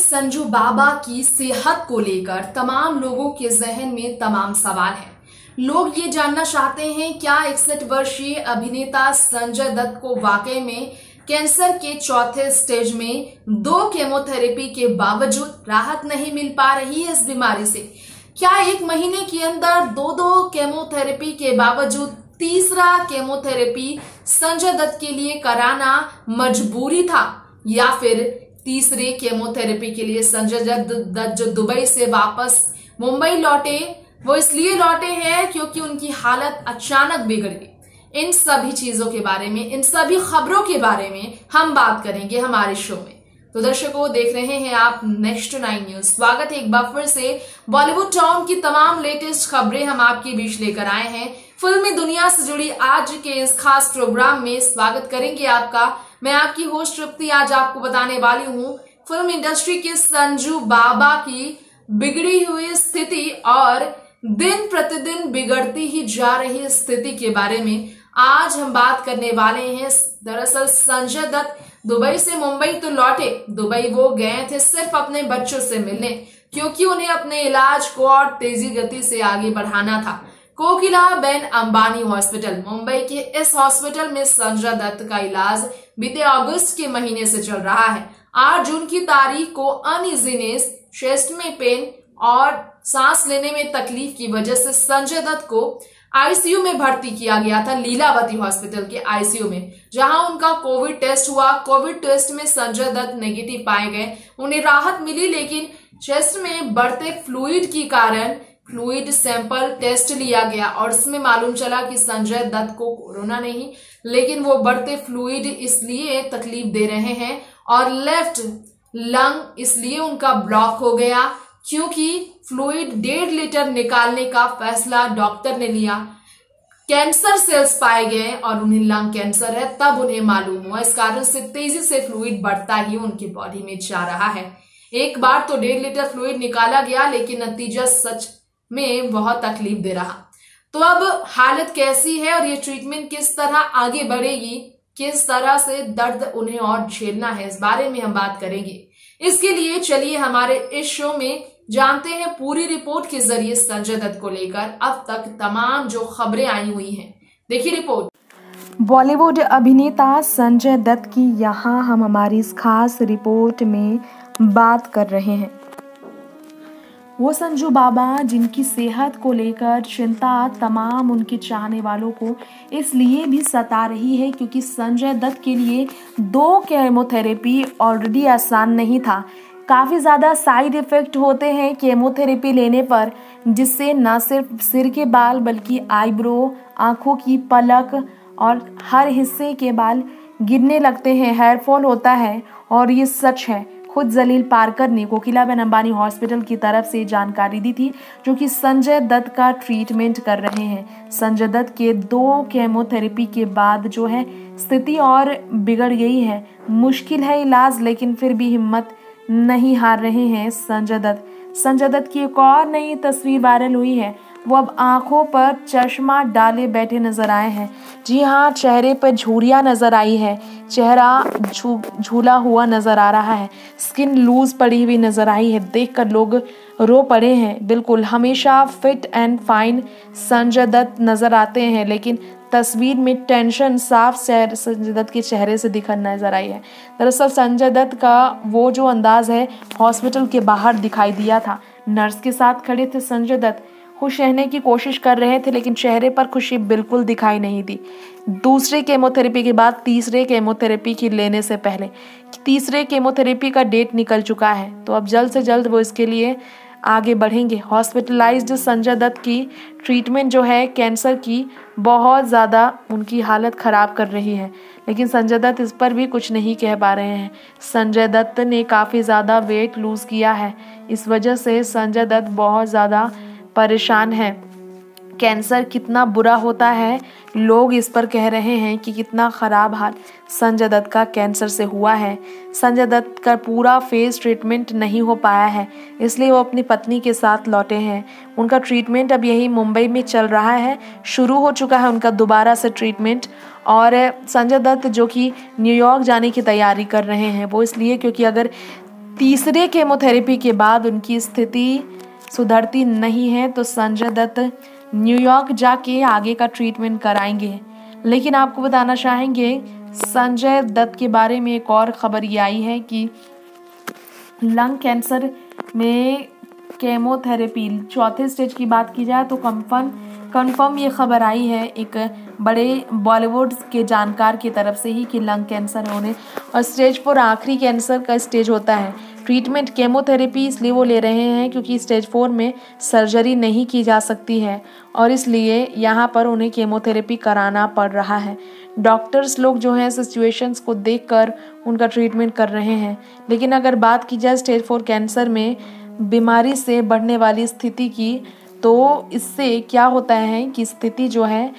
संजू बाबा की सेहत को लेकर तमाम लोगों के जहन में तमाम सवाल हैं। लोग ये जानना चाहते हैं क्या 61 वर्षीय अभिनेता संजय दत्त को वाकई में कैंसर के चौथे स्टेज में 2 केमोथेरेपी के बावजूद राहत नहीं मिल पा रही है इस बीमारी से। क्या 1 महीने के अंदर 2 केमोथेरेपी के बावजूद तीसरा केमोथेरेपी संजय दत्त के लिए कराना मजबूरी था, या फिर तीसरे केमोथेरेपी के लिए संजय दत्त जो दुबई से वापस मुंबई लौटे वो इसलिए लौटे हैं क्योंकि उनकी हालत अचानक बिगड़ गई। इन सभी चीजों के बारे में, इन सभी खबरों के बारे में हम बात करेंगे हमारे शो में। तो दर्शकों, देख रहे हैं आप नेक्स्ट 9 न्यूज। स्वागत है एक बार फिर से। बॉलीवुड टाउन की तमाम लेटेस्ट खबरें हम आपके बीच लेकर आए हैं। फिल्मी दुनिया से जुड़ी आज के इस खास प्रोग्राम में स्वागत करेंगे आपका। मैं आपकी होस्ट तृप्ति आज आपको बताने वाली हूँ फिल्म इंडस्ट्री के संजू बाबा की बिगड़ी हुई स्थिति और दिन प्रतिदिन बिगड़ती ही जा रही स्थिति के बारे में आज हम बात करने वाले हैं। दरअसल संजय दत्त दुबई से मुंबई तो लौटे। दुबई वो गए थे सिर्फ अपने बच्चों से मिलने, क्योंकि उन्हें अपने इलाज को और तेजी गति से आगे बढ़ाना था। कोकिलाबेन अंबानी हॉस्पिटल, मुंबई के इस हॉस्पिटल में संजय दत्त का इलाज बीते अगस्त के महीने से चल रहा है। 8 जून की तारीख को अनइजीनेस, चेस्ट में पेन और सांस लेने में तकलीफ की वजह से संजय दत्त को आईसीयू में भर्ती किया गया था, लीलावती हॉस्पिटल के आईसीयू में, जहां उनका कोविड टेस्ट हुआ। कोविड टेस्ट में संजय दत्त नेगेटिव पाए गए, उन्हें राहत मिली, लेकिन चेस्ट में बढ़ते फ्लूइड के कारण फ्लूइड सैंपल टेस्ट लिया गया और इसमें मालूम चला कि संजय दत्त को कोरोना नहीं, लेकिन वो बढ़ते फ्लूइड इसलिए तकलीफ दे रहे हैं और लेफ्ट लंग इसलिए उनका ब्लॉक हो गया, क्योंकि फ्लूइड 1.5 लीटर निकालने का फैसला डॉक्टर ने लिया। कैंसर सेल्स पाए गए और उन्हें लंग कैंसर है, तब उन्हें मालूम हुआ। इस कारण से तेजी से फ्लूइड बढ़ता ही उनकी बॉडी में जा रहा है। एक बार तो 1.5 लीटर फ्लूइड निकाला गया, लेकिन नतीजा सच में बहुत तकलीफ दे रहा। तो अब हालत कैसी है और ये ट्रीटमेंट किस तरह आगे बढ़ेगी, किस तरह से दर्द उन्हें और झेलना है, इस बारे में हम बात करेंगे। इसके लिए चलिए हमारे इस शो में जानते हैं पूरी रिपोर्ट के जरिए संजय दत्त को लेकर अब तक तमाम जो खबरें आई हुई हैं। देखिए रिपोर्ट। बॉलीवुड अभिनेता संजय दत्त की यहाँ हम हमारी इस खास रिपोर्ट में बात कर रहे हैं। वो संजू बाबा जिनकी सेहत को लेकर चिंता तमाम उनके चाहने वालों को इसलिए भी सता रही है क्योंकि संजय दत्त के लिए 2 केमोथेरेपी ऑलरेडी आसान नहीं था। काफ़ी ज़्यादा साइड इफ़ेक्ट होते हैं केमोथेरेपी लेने पर, जिससे न सिर्फ सिर के बाल बल्कि आईब्रो, आँखों की पलक और हर हिस्से के बाल गिरने लगते हैं, हेयर फॉल होता है। और ये सच है। खुद जलील पारकर ने कोकिलाबेन अंबानी हॉस्पिटल की तरफ से जानकारी दी थी, जो कि संजय दत्त का ट्रीटमेंट कर रहे हैं। संजय दत्त के 2 केमोथेरेपी के बाद जो है स्थिति और बिगड़ गई है। मुश्किल है इलाज, लेकिन फिर भी हिम्मत नहीं हार रहे हैं संजय दत्त। संजय दत्त की एक और नई तस्वीर वायरल हुई है। वो अब आंखों पर चश्मा डाले बैठे नजर आए हैं। जी हाँ, चेहरे पर झुर्रियाँ नजर आई है, चेहरा झूला हुआ नजर आ रहा है, स्किन लूज पड़ी हुई नजर आई है। देखकर लोग रो पड़े हैं। बिल्कुल हमेशा fit and fine Sanjay Dutt नजर आते हैं, लेकिन तस्वीर में टेंशन साफ संजय दत्त के चेहरे से दिखकर नजर आई है। दरअसल संजय दत्त का वो जो अंदाज है हॉस्पिटल के बाहर दिखाई दिया था। नर्स के साथ खड़े थे संजय दत्त, खुश रहने की कोशिश कर रहे थे, लेकिन चेहरे पर खुशी बिल्कुल दिखाई नहीं दी। दूसरे केमोथेरेपी के बाद तीसरे केमोथेरेपी की लेने से पहले तीसरे केमोथेरेपी का डेट निकल चुका है, तो अब जल्द से जल्द वो इसके लिए आगे बढ़ेंगे। हॉस्पिटलाइज्ड संजय दत्त की ट्रीटमेंट जो है कैंसर की बहुत ज़्यादा उनकी हालत ख़राब कर रही है, लेकिन संजय दत्त इस पर भी कुछ नहीं कह पा रहे हैं। संजय दत्त ने काफ़ी ज़्यादा वेट लूज़ किया है, इस वजह से संजय दत्त बहुत ज़्यादा परेशान है। कैंसर कितना बुरा होता है, लोग इस पर कह रहे हैं कि कितना ख़राब हाल संजय दत्त का कैंसर से हुआ है। संजय दत्त का पूरा फेस ट्रीटमेंट नहीं हो पाया है, इसलिए वो अपनी पत्नी के साथ लौटे हैं। उनका ट्रीटमेंट अब यही मुंबई में चल रहा है, शुरू हो चुका है उनका दोबारा से ट्रीटमेंट। और संजय दत्त जो कि न्यूयॉर्क जाने की तैयारी कर रहे हैं, वो इसलिए क्योंकि अगर तीसरे केमोथेरेपी के बाद उनकी स्थिति सुधरती नहीं है तो संजय दत्त न्यूयॉर्क जाके आगे का ट्रीटमेंट कराएंगे। लेकिन आपको बताना चाहेंगे संजय दत्त के बारे में एक और खबर ये आई है कि लंग कैंसर में केमोथेरेपी चौथे स्टेज की बात की जाए तो कंफर्म ये खबर आई है एक बड़े बॉलीवुड के जानकार की तरफ से ही कि लंग कैंसर होने और स्टेज 4 आखिरी कैंसर का स्टेज होता है। ट्रीटमेंट केमोथेरेपी इसलिए वो ले रहे हैं क्योंकि स्टेज 4 में सर्जरी नहीं की जा सकती है और इसलिए यहाँ पर उन्हें केमोथेरेपी कराना पड़ रहा है। डॉक्टर्स लोग जो हैं सिचुएशंस को देखकर उनका ट्रीटमेंट कर रहे हैं। लेकिन अगर बात की जाए स्टेज 4 कैंसर में बीमारी से बढ़ने वाली स्थिति की तो इससे क्या होता है कि स्थिति जो है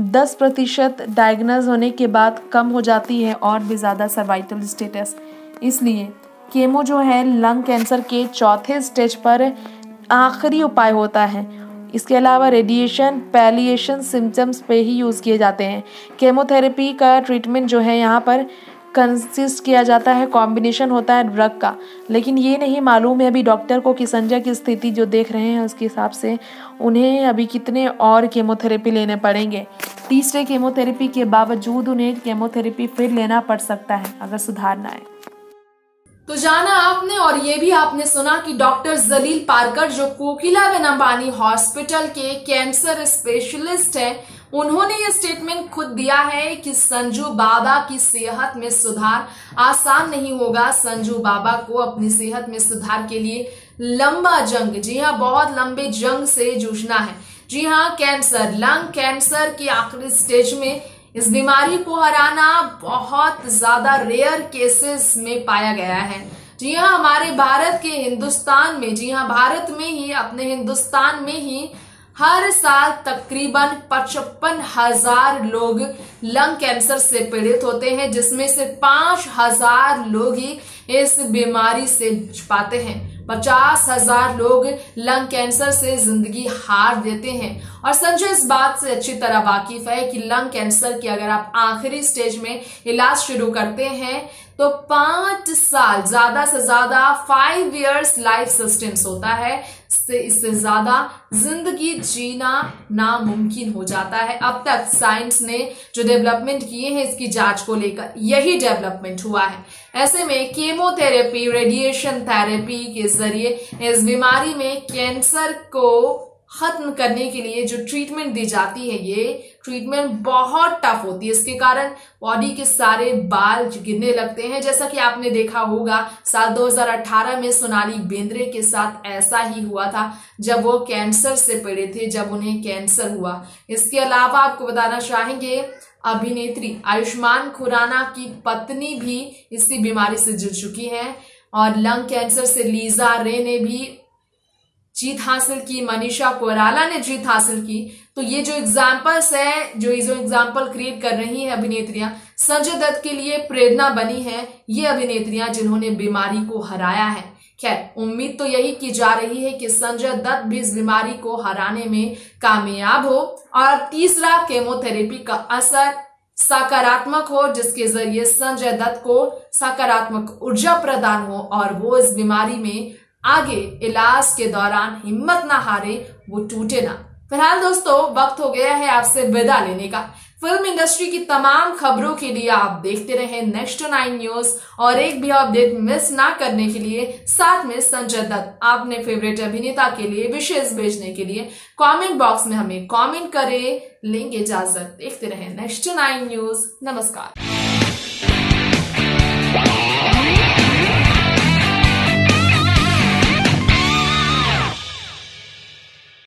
10% डायग्नोज होने के बाद कम हो जाती है और भी ज़्यादा सर्वाइकल स्टेटस। इसलिए केमो जो है लंग कैंसर के चौथे स्टेज पर आखिरी उपाय होता है। इसके अलावा रेडिएशन पैलिएशन सिम्टम्स पे ही यूज़ किए जाते हैं। केमोथेरेपी का ट्रीटमेंट जो है यहाँ पर कंसिस्ट किया जाता है, कॉम्बिनेशन होता है ड्रग का। लेकिन ये नहीं मालूम है अभी डॉक्टर को कि संजय की स्थिति जो देख रहे हैं उसके हिसाब से उन्हें अभी कितने और केमोथेरेपी लेने पड़ेंगे। तीसरे केमोथेरेपी के बावजूद उन्हें केमोथेरेपी फिर लेना पड़ सकता है अगर सुधार ना आए। तो जाना आपने और ये भी आपने सुना कि डॉक्टर जलील पारकर जो कोकिलाबेन अंबानी हॉस्पिटल के कैंसर स्पेशलिस्ट हैं, उन्होंने ये स्टेटमेंट खुद दिया है कि संजू बाबा की सेहत में सुधार आसान नहीं होगा। संजू बाबा को अपनी सेहत में सुधार के लिए लंबा जंग, जी हाँ बहुत लंबे जंग से जूझना है। जी हाँ, कैंसर लंग कैंसर की आखिरी स्टेज में इस बीमारी को हराना बहुत ज्यादा रेयर केसेस में पाया गया है। जी हाँ, हमारे भारत के हिंदुस्तान में, जी हाँ भारत में ही, अपने हिंदुस्तान में ही हर साल तकरीबन 55,000 लोग लंग कैंसर से पीड़ित होते हैं, जिसमें से 5,000 लोग ही इस बीमारी से बच पाते हैं। 50,000 लोग लंग कैंसर से जिंदगी हार देते हैं। और संजय इस बात से अच्छी तरह वाकिफ है कि लंग कैंसर की अगर आप आखिरी स्टेज में इलाज शुरू करते हैं तो 5 साल, ज्यादा से ज्यादा 5 इयर्स लाइफ सस्टेंस होता है। इससे ज्यादा जिंदगी जीना नामुमकिन हो जाता है। अब तक साइंस ने जो डेवलपमेंट किए हैं इसकी जांच को लेकर यही डेवलपमेंट हुआ है। ऐसे में केमोथेरेपी, रेडिएशन थेरेपी के जरिए इस बीमारी में कैंसर को खत्म करने के लिए जो ट्रीटमेंट दी जाती है, ये ट्रीटमेंट बहुत टफ होती है। इसके कारण बॉडी के सारे बाल गिरने लगते हैं। जैसा कि आपने देखा होगा साल 2018 में सोनाली बेंद्रे के साथ ऐसा ही हुआ था जब वो कैंसर से पीड़ित थे, जब उन्हें कैंसर हुआ। इसके अलावा आपको बताना चाहेंगे अभिनेत्री आयुष्मान खुराना की पत्नी भी इसी बीमारी से जूझ चुकी है और लंग कैंसर से लीजा रे ने भी जीत हासिल की, मनीषा कोइराला ने जीत हासिल की। तो ये जो एग्जाम्पल्स है, जो एग्जाम्पल क्रिएट कर रही हैं अभिनेत्रियां, संजय दत्त के लिए प्रेरणा बनी है ये अभिनेत्रियां जिन्होंने बीमारी को हराया है। खैर, उम्मीद तो यही की जा रही है कि संजय दत्त भी इस बीमारी को हराने में कामयाब हो और तीसरा केमोथेरेपी का असर सकारात्मक हो, जिसके जरिए संजय दत्त को सकारात्मक ऊर्जा प्रदान हो और वो इस बीमारी में आगे इलाज के दौरान हिम्मत ना हारे, वो टूटे ना। फिलहाल दोस्तों वक्त हो गया है आपसे विदा लेने का। फिल्म इंडस्ट्री की तमाम खबरों के लिए आप देखते रहें नेक्स्ट 9 न्यूज और एक भी अपडेट मिस ना करने के लिए साथ में संजय दत्त अपने फेवरेट अभिनेता के लिए विशेष भेजने के लिए कमेंट बॉक्स में हमें कमेंट करें। लेंगे इजाजत, देखते रहें नेक्स्ट 9 न्यूज। नमस्कार।